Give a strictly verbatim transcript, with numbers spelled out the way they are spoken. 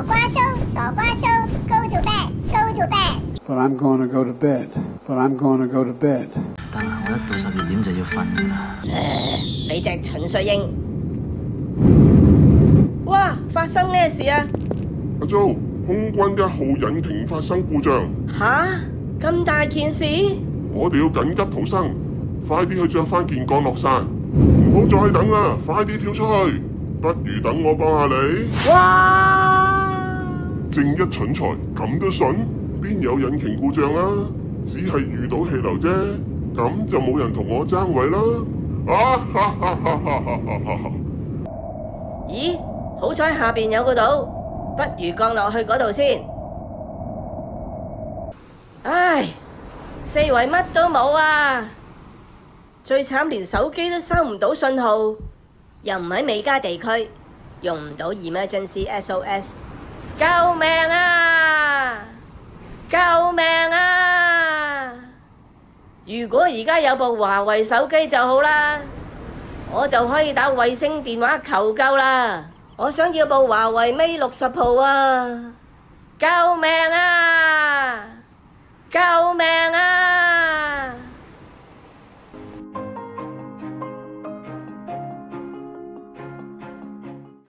傻瓜粗，傻瓜粗 ，Go to bed，Go to bed。But I'm gonna go to bed. But I'm gonna go to bed. 但係我一到十二點就要瞓㗎啦。 你隻蠢衰鷹！哇！發生咩事啊？ 阿 Jo， 空軍一號引擎發生故障。 吓？咁大件事？ 我哋要緊急逃生，快啲去着翻件降落傘，唔好再等啦，快啲跳出去！不如等我幫下你。 哇！ 正一蠢材，咁都信？邊有引擎故障啊？只係遇到氣流啫，咁就冇人同我爭位啦。啊哈哈哈哈哈哈！ 咦？好彩下邊有個島，不如降落去嗰度先。唉，四圍乜都冇啊！最慘連手機都收唔到信號，又唔喺美加地區，用唔到 Emergency S O S。救命啊！救命啊！如果而家有部華為手機就好啦，我就可以打衛星電話求救啦。我想要部華為 Mate 六十 Pro 啊！救命啊！救命